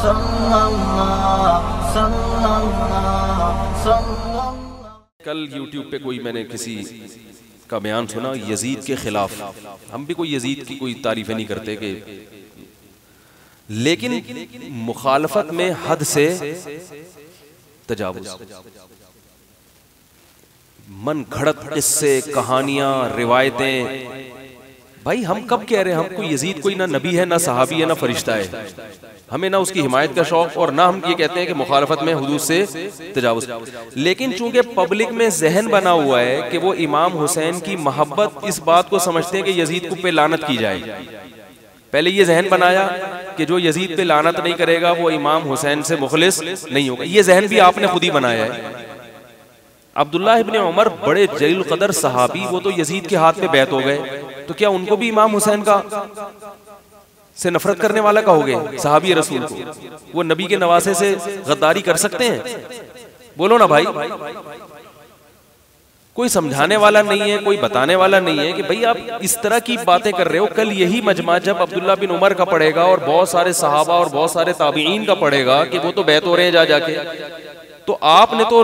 कल YouTube पे कोई मैंने किसी का बयान सुना यजीद के खिलाफ। हम भी कोई यजीद की कोई तारीफें नहीं करते कि, लेकिन मुखालफत में हद से तजावुज, मन घड़त किस्से, कहानियां, रिवायतें। भाई हम कब कह रहे हैं हमको यजीद कोई ना नबी है, ना सहाबी है, ना फरिश्ता है, हमें ना उसकी हिमायत का शौक, और ना हम ये कहते हैं कि मुखालफत में हुदूद से तजावुज। लेकिन चूंकि पब्लिक में जहन बना हुआ है कि वो इमाम हुसैन की मोहब्बत इस बात को समझते हैं कि यजीद को पे लानत की जाए। पहले ये जहन बनाया कि जो यजीद पे लानत नहीं करेगा वो इमाम हुसैन से मुखलिस नहीं होगा। ये जहन भी आपने खुद ही बनाया है। अब्दुल्लाह इब्ने उमर बड़े जलील कदर सहाबी, वो तो यजीद के हाथ में बैत हो गए, तो क्या उनको भी इमाम हुसैन का से नफरत करने वाला कहोगे? सहाबी रसूल को वो नबी के नवासे से गद्दारी कर सकते हैं? बोलो ना भाई। कोई समझाने वाला नहीं है, कोई बताने वाला नहीं है कि भाई आप इस तरह की बातें कर रहे हो। कल यही मजमा जब अब्दुल्ला बिन उमर का पढ़ेगा और बहुत सारे सहाबा और बहुत सारे ताबीईन का पढ़ेगा कि वो तो बैत हो रहे हैं जा जाके, तो आपने तो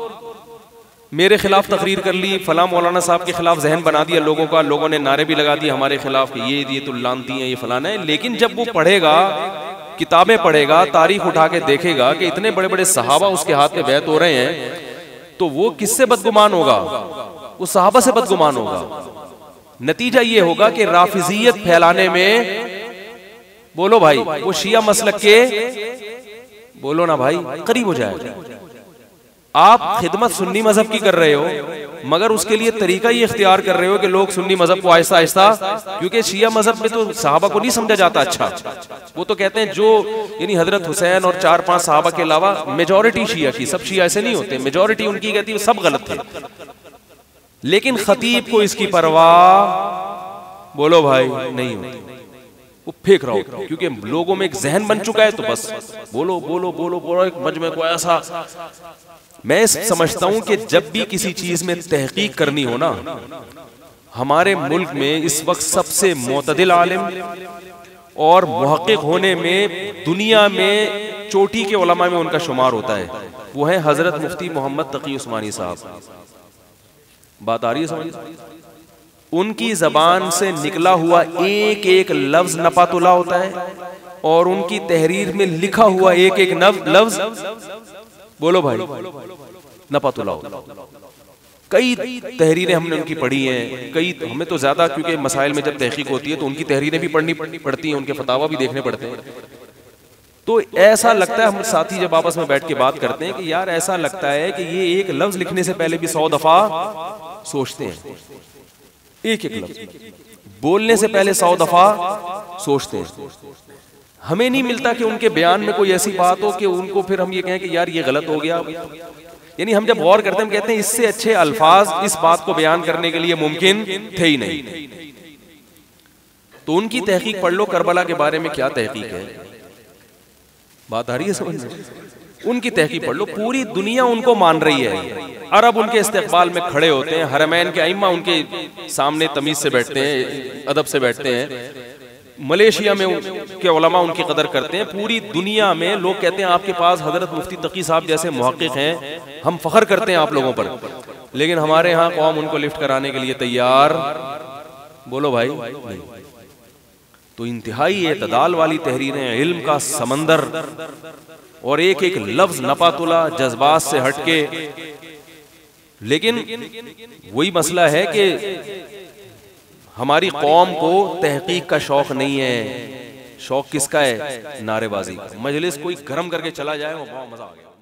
मेरे खिलाफ तकरीर कर ली, फला मौलाना साहब के खिलाफ जहन बना दिया लोगों का, लोगों ने नारे भी लगा दिए हमारे खिलाफ कि ये तो लानती हैं, ये फलाना है। लेकिन जब वो पढ़ेगा, किताबें पढ़ेगा, तारीख उठा के देखेगा कि इतने बड़े बड़े सहाबा उसके हाथ में बैत हो रहे हैं, तो वो किससे बदगुमान होगा? वो सहाबा से बदगुमान होगा। नतीजा ये होगा कि राफिजियत फैलाने में, बोलो भाई, वो शिया मसलक के, बोलो ना भाई, करीब हो जाएगा। आप खिदमत सुन्नी मजहब की कर रहे हो, मगर उसके लिए तरीका ये इख्तियार कर रहे हो कि लोग सुन्नी मजहब को आहिस्ता आहिस्ता, क्योंकि शिया मजहब में तो सहाबा को नहीं समझा जाता अच्छा। वो तो कहते हैं जो यानी हजरत हुसैन और 4-5 सहाबा के अलावा मेजॉरिटी शिया की, सब शिया ऐसे नहीं होते, मेजॉरिटी उनकी कहती है सब गलत थे। लेकिन खतीब को इसकी परवाह, बोलो भाई, नहीं होती। वो फेंक रहा हो क्योंकि लोगों में एक जहन बन चुका है, तो बस बोलो बोलो बोलो बोलो। एक मजमे को ऐसा, मैं समझता हूं कि जब भी किसी चीज में तहकीक करनी हो ना, हमारे मुल्क में इस वक्त सबसे मोतदिल आलिम और मुहक्किक होने में दुनिया में चोटी के उलमा में उनका शुमार होता है, वो है हजरत मुफ्ती मोहम्मद तकी उस्मानी साहब। बात आ रही है समझ? उनकी जबान से निकला हुआ एक एक लफ्ज नपातुला होता है, और उनकी तहरीर में लिखा हुआ एक एक लफ्ज, बोलो भाई, नपातुला होता। कई तहरीरें हमने उनकी पढ़ी हैं, कई हमें तो ज्यादा, क्योंकि मसाइल में जब तहकीक होती है तो उनकी तहरीरें भी पढ़नी पड़ती हैं, उनके फतावा भी देखने पड़ते हैं। तो ऐसा लगता है, हम साथी जब आपस में बैठ के बात करते हैं कि यार ऐसा लगता है कि ये एक लफ्ज लिखने से पहले भी 100 दफा सोचते हैं, एक एक लफ्ज बोलने से पहले 100 दफा सोचते हैं। हमें नहीं मिलता कि उनके बयान में कोई ऐसी बात हो कि उनको फिर हम ये कहें कि यार ये गलत हो गया। यानी हम जब गौर करते हैं, हम कहते हैं इससे अच्छे अल्फाज इस बात को बयान करने के लिए मुमकिन थे ही नहीं। तो उनकी तहकीक पढ़ लो, करबला के बारे में क्या तहकीक है, बात आ रही है समझ में? उनकी तहकीक पढ़ लो, पूरी दुनिया उनको मान रही है। अरब उनके इस्तेकबाल में खड़े होते हैं, हरमैन के अइम्मा उनके सामने तमीज से बैठते हैं, अदब से बैठते हैं। मलेशिया में के उलमा उनकी कदर करते हैं। पूरी दुनिया में लोग कहते हैं आपके पास हजरत मुफ्ती तकी साहब जैसे मुहक्किक हैं, हम फख्र करते हैं आप लोगों पर। लेकिन हमारे यहाँ कौम उनको लिफ्ट कराने के लिए तैयार, बोलो भाई, नहीं। तो इंतहाई एतदाल वाली तहरीरें, इल्म का समंदर, और एक एक लफ्ज नपातुला, जज्बात से हटके। लेकिन वही मसला है कि हमारी कौम को तहकीक का शौक नहीं है। शौक किसका है? नारेबाजी। मजलिस कोई गरम करके चला जाए, वो बहुत मजा आ गया।